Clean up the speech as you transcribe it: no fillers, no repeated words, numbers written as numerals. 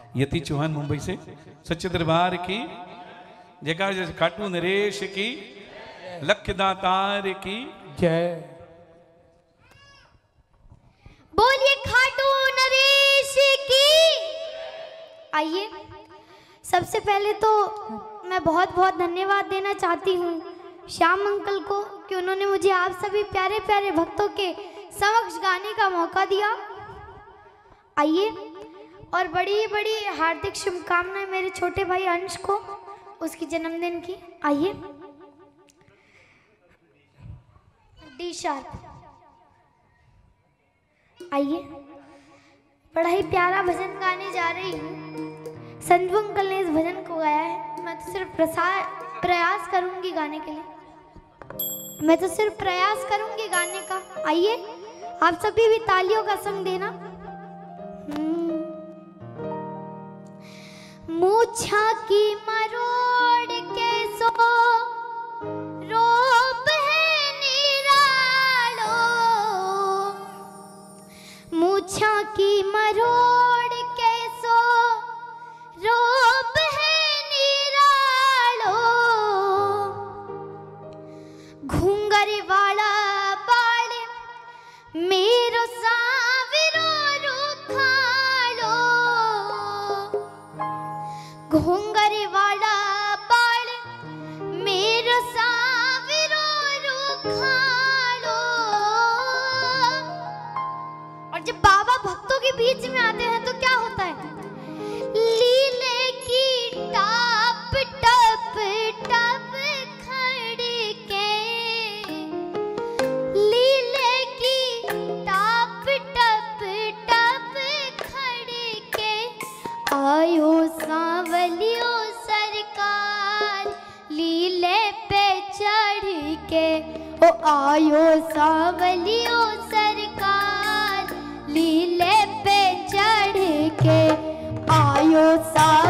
यति चौहान मुंबई से। सच्चे दरबार की जयकार। जैसे खाटू नरेश की, लख दातार की जय। बोलिए खाटू नरेश की। आइए, सबसे पहले तो मैं बहुत बहुत धन्यवाद देना चाहती हूँ श्याम अंकल को कि उन्होंने मुझे आप सभी प्यारे प्यारे भक्तों के समक्ष गाने का मौका दिया। आइए, और बड़ी बड़ी हार्दिक शुभकामनाएं मेरे छोटे भाई अंश को उसकी जन्मदिन की। आइए, डी शार्प। आइए, बड़ा ही प्यारा भजन गाने जा रही हूँ। संधू अंकल ने इस भजन को गाया है। मैं तो सिर्फ प्रयास करूंगी गाने के लिए। मैं तो सिर्फ प्रयास करूंगी गाने का। आइए, आप सभी भी तालियों का संग देना। मूछा की मरोड़ के सो रोप है निरालो, मूछा की मरोड़ के सो रोप है निरालो, घूंगर वाला बाल मेरो साविरो रुखालो, घूंगर वाला बाल मेरो साविरो रुखालो। और जब बाबा भक्तों के बीच में आते हैं तो क्या होता है? लीले की टाप टप टप खड़के, लीले की टाप टप टप खड़के, आयो सांवलियो सरकार लीले पे चढ़ के, ओ आयो सांवलियो सरकार लीले पे चढ़ के, आयो सा